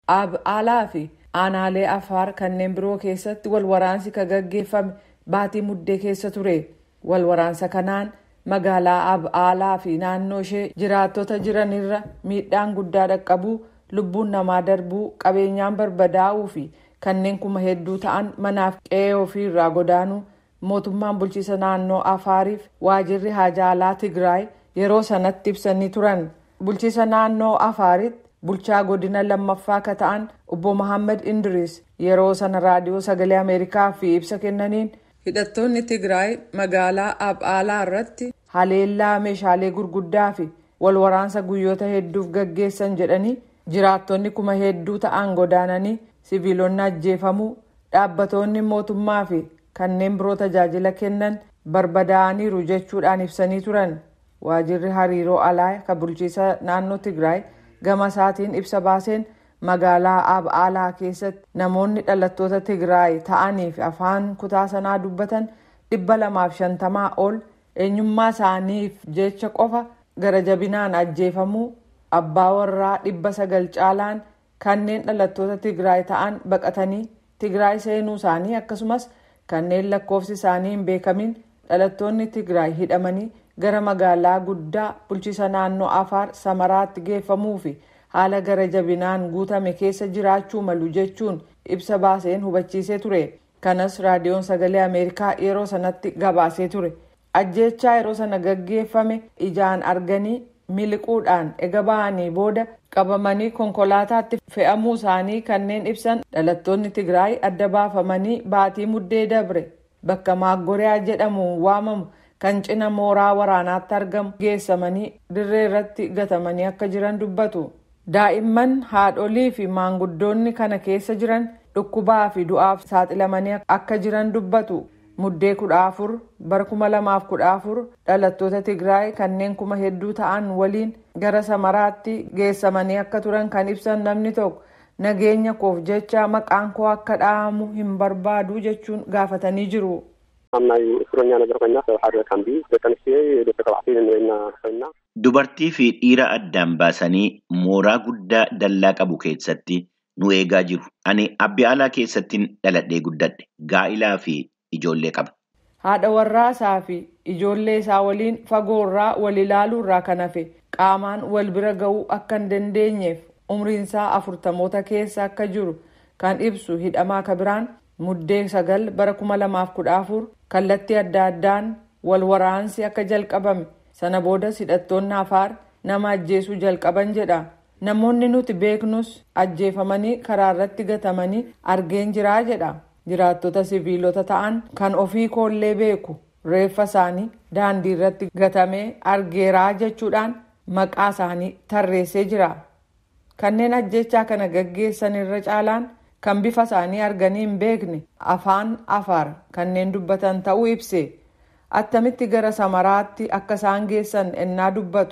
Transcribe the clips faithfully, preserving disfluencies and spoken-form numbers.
Ab'aalaa fi aanaalee Afaar kanneen biroo keessatti wal waraansi ka gaggeeffame baatii muddee keessa ture. Wal waraansa kanaan magaalaa Ab'aalaa fi naannoo ishee jiraattota jiranirra miidhaan guddaa dhaqqabuu, lubbuun namaa darbuu, qabeenyaan barbadaa'uu fi kanneen kuma hedduu ta'an manaaf qe'ee ofiirraa godaanuu mootummaan bulchiisa naannoo Afaariif waajirri haajaa alaa Tigraay yeroo sanatti ibsanii turan. Bulchiisa naannoo Afaaritti bulchaa godina lammaffaa ka ta'an obbo Mohaammed Indiriis yeroo sana raadiyoo sagalee Ameerikaaf ibsa kennaniin hidhattoonni Tigraay magaalaa Ab'aalaa irratti haleellaa meeshaalee gurguddaa fi wal waraansa guyyoota hedduuf gaggeessan jedhanii jiraattonni kuma hedduu ta'an godaananii siviilonni ajjeefamuu, dhaabbatoonni mootummaa fi kanneen biroo tajaajila kennan barbadaa'aniiru jechuudhaan ibsanii turan. Waajirri hariiroo alaa ka bulchiisa naannoo Tigraay gama isaatiin ibsa baaseen magaalaa Ab'aalaa keessatti namoonni dhalattoota Tigraay ta'anii fi afaan kutaa sanaa dubbatan dhibba lamaaf shantamaa ol eenyummaa isaaniif jecha qofa gara jabinaan ajjeefamuu, abbaa warraa dhibba sagal caalaan kanneen dhalattoota Tigraay ta'an baqatanii Tigraay seenuu isaanii akkasumas kanneen lakkoofsi isaanii hin beekamin dhalattoonni Tigraay hidhamanii gara magaalaa guddaa bulchiisa naannoo Afaar Samaraatti geeffamuu fi haala gara jabinaan guutame keessa jiraachuu malu jechuun ibsa baaseen hubachiisee ture. Kanas raadiyoon sagalee Ameerikaa yeroo sanatti gabaasee ture. Ajjeechaa yeroo sana gaggeeffame ijaan arganii miliquudhaan ega ba'anii booda qabamanii konkolaataatti fe'amuu isaanii kanneen ibsan dhalattoonni Tigraay adda baafamanii baatii muddee dabre bakka Maaggoriyaa jedhamuun waamamu kan cina mooraa waraanaatti argamu geessamanii dirree irratti gatamanii akka jiran dubbatu. Daa'imman, haadholii fi maanguddoonni kana keessa jiran dhukkubaa fi du'aaf saaxilamanii akka jiran dubbatu. Muddee kudha afur bara kuma lamaaf kudha afur dhalattoota Tigraay kanneen kuma hedduu ta'an waliin gara Samaraatti geessamanii akka turan kan ibsan namni tokko nageenya koof jecha maqaan koo akka dhaamu hin barbaadu jechuun gaafatanii jiru. Dubartii fi dhiira addaan baasanii mooraa guddaa dallaa qabu keessatti nu eegaa jiru. Ani Ab'aalaa keessattiin dhaladhee guddadhe. Gaa'ilaa fi ijoollee qaba. Haadha warraasaa fi ijoollee isaa waliin fagoorraa wal ilaaluurraa kan hafe qaamaan wal bira ga'uu akka hin dandeenyeef umriinsaa afurtamoota keessa akka jiru kan ibsu hidhamaa kabiraan muddee sagal bara kuma lamaaf kudha afur kallattii adda addaan wal waraansi akka jalqabame sana boodas hidhattoonni Afaar nama ajjeesuu jalqaban jedha. Namoonni nuti beeknus ajjeefamanii karaa irratti gatamanii argeen jiraa jedha. Jiraattota siviilota ta'an kan ofii koollee beeku reeffa isaanii daandii irratti gatamee argeeraa jechuudhaan maqaa isaanii tarreessee jira. Kanneen ajjechaa kana gaggeessan irra caalaan kan bifa isaanii arganii hin beekne afaan Afaar kanneen dubbatan ta'uu ibse. Attamitti gara Samaraatti akka isaan geessan ennaa dubbatu.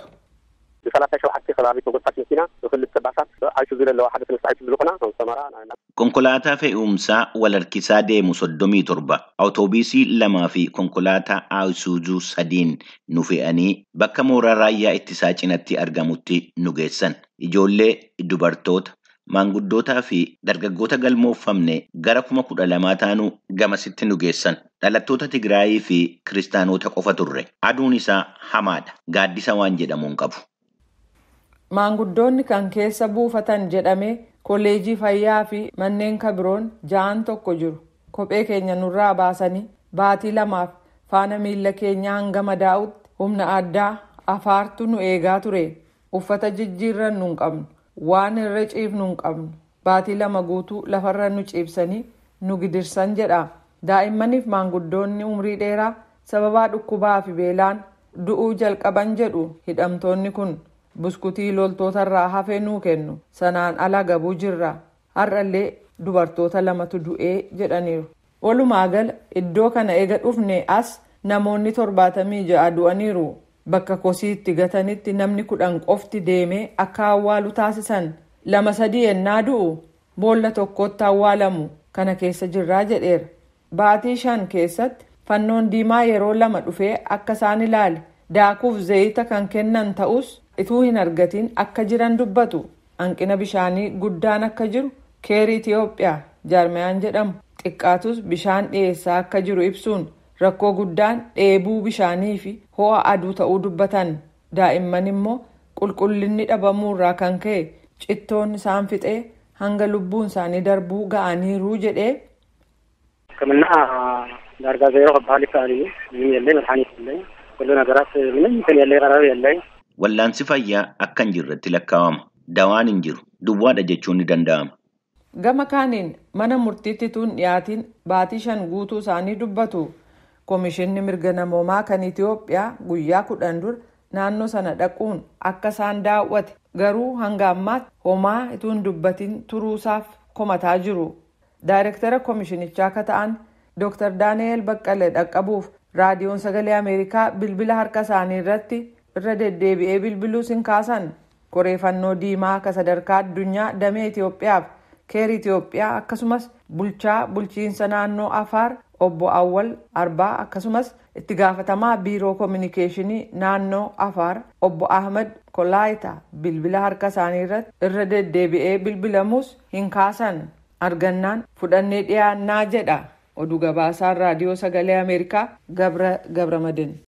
Konkolaataa fe'umsaa wal harkisaa deemu soddomii torba awutoobisii lamaa fi konkolaataa Isuuzuu sadiin nu fe'anii bakka mooraa raayyaa ittisaa cinatti argamutti nu geessan. Ijoollee, dubartoota, maanguddootaa fi dargaggoota galmoofamne gara kuma kudha lamaa taanu gamasitti nu geessan. Dhalattoota Tigraayii fi kiristaanota qofa turre. Aduun isaa hamaadha. Gaaddisa waan jedhamuun qabu. Maanguddoonni kan keessa buufatan jedhamee kolleejii fayyaa fi manneen kabiroon ja'an tokko jiru. Kophee keenya nurraa baasanii baatii lamaaf faana miila keenya hanga madaa'utti humna addaa Afaartu nu eegaa ture. Uffata jijjiirran nu hin qabnu. Waan irra ciifnu hin qabnu. Baatii lama guutuu lafarra nu ciibsanii nu gidirsan jedha. Daa'immaniif maanguddoonni umrii dheeraa sababaa dhukkubaa fi beelaan du'uu jalqaban jedhu hidhamtoonni kun. Buskutii loltoota irraa hafee nuu kennu sanaan ala gabuu jirra. Har'allee dubartoota lamatu du'ee jedhaniiru. Walumaa gala iddoo kana eega dhufne as namoonni torbaatamii ja'a du'aniiru. Bakka kosiitti gatanitti namni kudhan qofti deemee akka awwaalu taasisan. Lama sadii ennaa du'u boolla tokkotti awwaalamu kana keessa jirraa jedheera. Baatii shan keessatti fannoon diimaa yeroo lama dhufee akka isaan ilaale daakuuf zayita kan kennan ta'us ituu hin argatiin akka jiran dubbatu. hanqina bishaanii guddaan akka jiru keer Itiyoophiyaa jaarmayaan jedhamu xiqqaatus bishaan dhiyeessaa akka jiru ibsuun rakkoo guddaan dheebuu bishaanii fi ho'a aduu ta'uu dubbatan. Daa'imman immoo qulqullinni dhabamuurraa kan ka'e cittoon isaan fixee hanga lubbuun isaanii darbuu ga'aniiru jedhee. ሕክምና ዳርጋ ዜሮ ከባህል ካሊ ምን የለ መድኃኒት የለ ሁሉ ነገራት ምንም እንትን የለ ቀራው የለ wallaansi fayyaa akka hin jirretti lakkaawama dawaan hin jiru duwwaadha jechuun ni danda'ama. Gama kaaniin mana murtiitti tun dhiyaatiin baatii shan guutuu isaanii dubbatu. Komishinni mirga namoomaa kan Itiyoophiyaa guyyaa kudhan dur naannoo sana dhaquun akka isaan daawwate garuu hanga ammaatti homaa ituun dubbatiin turuusaaf komataa jiru. Daayirektara komishinichaa akka ta'an Dooktar Daani'eel Baqqalee dhaqqabuuf raadiyoon sagalee Ameerikaa bilbila harka isaanii irratti irra deddeebi'ee bilbiluus hin kaasan. Koreeffannoo diimaa akka sadarkaa addunyaa damee Itiyoophiyaaf keer Itiyoophiyaa akkasumas bulchaa bulchiinsa naannoo Afaar obbo Awwal Arbaa akkasumas itti gaafatamaa biiroo koominikeeshinii naannoo Afaar obbo Ahmed Kolaayita bilbila harka isaanii irratti irra deddeebi'ee bilbilamus hin kaasan. Argannaan fudhannee dhiyaannaa jedha oduu gabaasaan raadiyoo sagalee Ameerikaa Gabra Gabramadin.